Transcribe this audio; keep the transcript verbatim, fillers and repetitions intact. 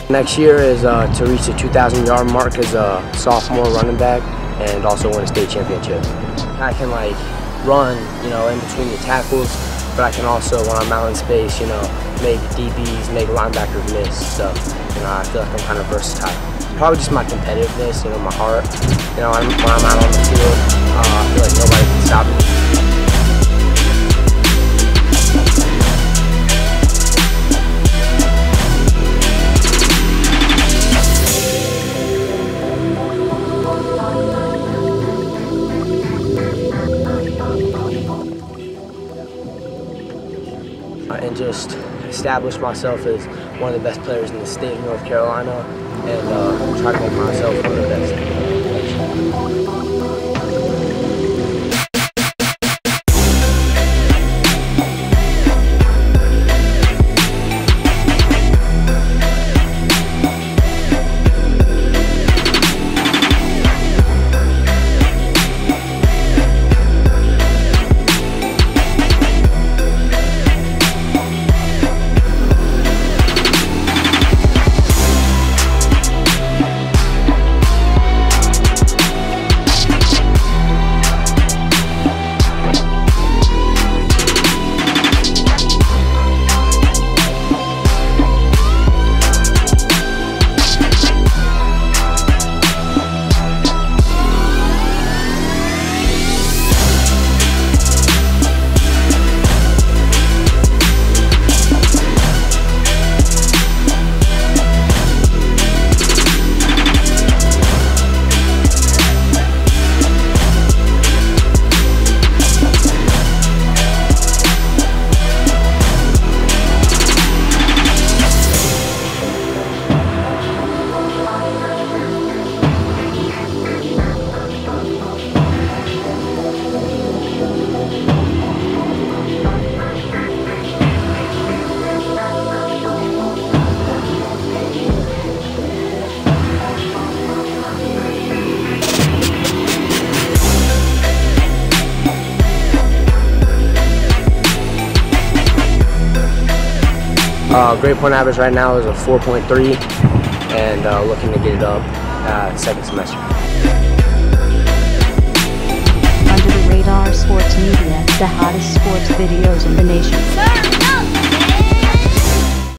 Next year is uh, to reach the two thousand yard mark as a sophomore running back and also win a state championship. I can like run, you know, in between the tackles, but I can also, when I'm out in space, you know, make D Bs, make linebackers miss. So, you know, I feel like I'm kind of versatile. Probably just my competitiveness, you know, my heart. You know, I'm, when I'm out on the field, uh, I feel like nobody can stop me. And just establish myself as one of the best players in the state of North Carolina and uh, try to make myself one of the best. Uh, grade point average right now is a four point three, and uh, looking to get it up uh, second semester. Under the Radar Sports Media, the hottest sports videos in the nation.